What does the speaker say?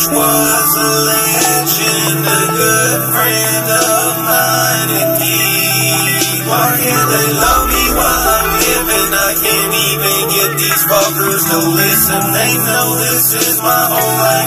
was a legend, a good friend of mine indeed. Why can't they love me while I'm living? I can't even get these fuckers to listen. They know this is my whole life.